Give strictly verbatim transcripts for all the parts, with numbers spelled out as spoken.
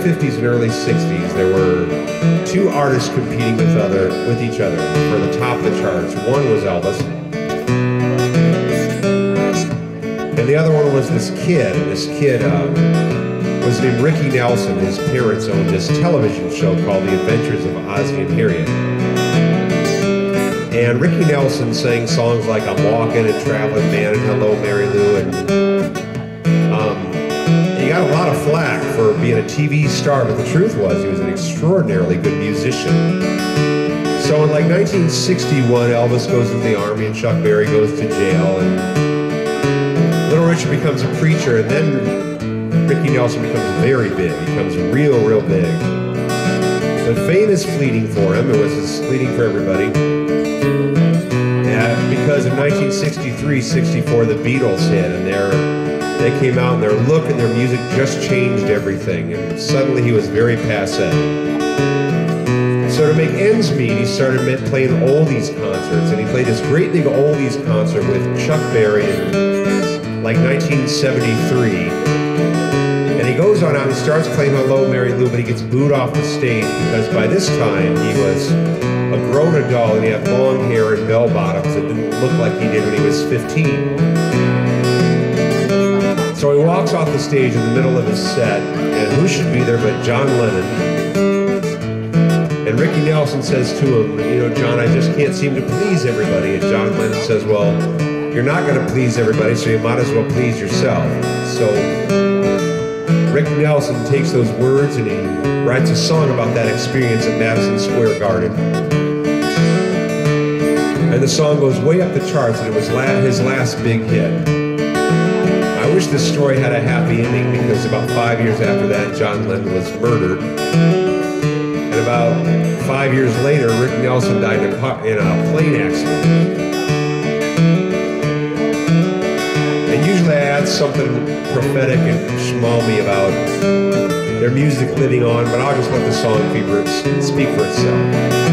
fifties and early sixties, there were two artists competing with other with each other for the top of the charts. One was Elvis, and the other one was this kid. And this kid uh, was named Ricky Nelson. His parents owned this television show called The Adventures of Ozzie and Harriet. And Ricky Nelson sang songs like I'm Walking and Traveling Man and Hello Mary Lou, and um, he got a lot of flack for being a T V star, but the truth was he was an extraordinarily good musician. So in like nineteen sixty-one, Elvis goes into the army and Chuck Berry goes to jail, and Little Richard becomes a preacher, and then Ricky Nelson becomes very big, becomes real, real big. But fame is fleeting for him. It was as fleeting for everybody. Yeah, because in nineteen sixty-three, sixty-four, the Beatles hit, and they're, they came out, and their look and their music just changed everything. And suddenly he was very passé. So to make ends meet, he started playing oldies concerts, and he played this great big oldies concert with Chuck Berry in like nineteen seventy-three. And he goes on out and starts playing Hello Mary Lou, but he gets booed off the stage because by this time he was a grown adult and he had long hair and bell bottoms that didn't look like he did when he was fifteen. So he walks off the stage in the middle of his set, and who should be there but John Lennon. And Ricky Nelson says to him, you know, John, I just can't seem to please everybody. And John Lennon says, well, you're not going to please everybody, so you might as well please yourself. So Ricky Nelson takes those words and he writes a song about that experience at Madison Square Garden. And the song goes way up the charts, and it was la his last big hit. I wish this story had a happy ending, because about five years after that, John Lennon was murdered. And about five years later, Rick Nelson died in a, car, in a plane accident. And usually I add something prophetic and schmalmy about their music living on, but I'll just let the song speak for itself.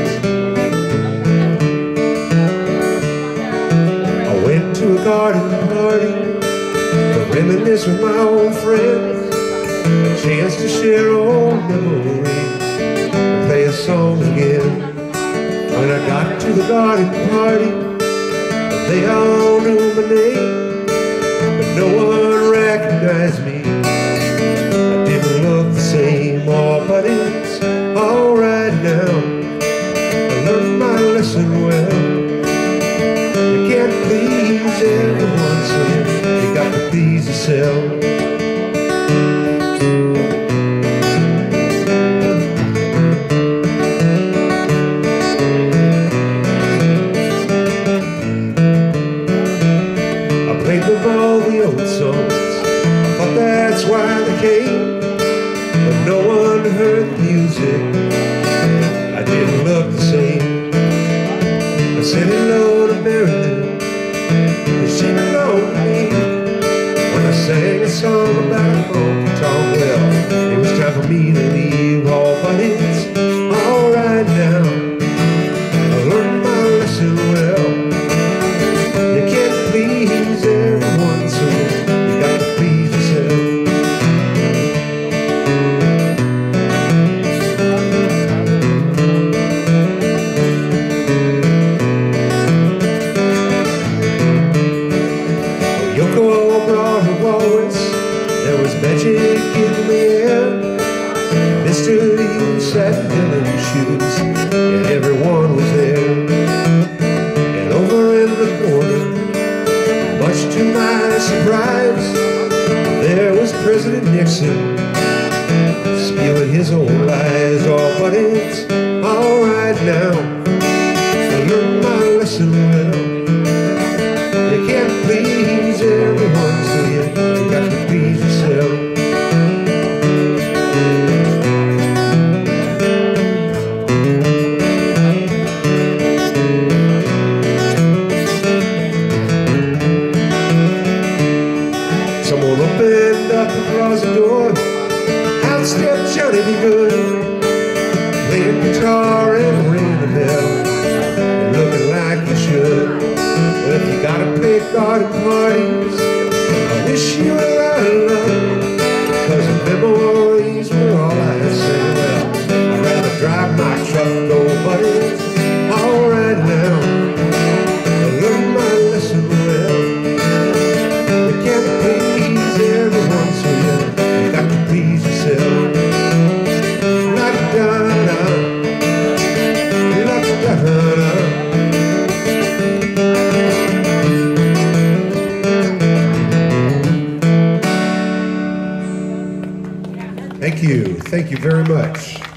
I went to a garden party to reminisce with my old friends, a chance to share old memories and play a song again. When I got to the garden party, they all knew my name, but no one recognized me. I didn't look the same, oh, but it's alright now. I learned my lesson well. You can't please everyone, so you got to please yourself. I played them all the old songs, I thought that's why they came, but no one heard the music. I didn't look the same. I said hello to Mary Lou, and she belonged to me. When I sang a song about a honky-tonk, well, it was time for me to leave. Oh, but it's alright now. I learned my lesson well. You can't please everyone, so you got to please yourself. Yoko brought her walrus, there was magic in the air. Mister Lee sat in Dylan's shoes, and everyone was there. And over in the corner, much to my surprise, there was President Nixon, spewing his own lies. Oh, but it's alright now. I learned my lesson well. You can't please everyone, so you, you got to please yourself. Someone opened up the closet door, out stepped Johnny B. Good, playing guitar and ringing the bell, and looking like you should. Well, if you gotta play garden parties, I wish you a lot of luck, 'cause the memories were all Thank you very much.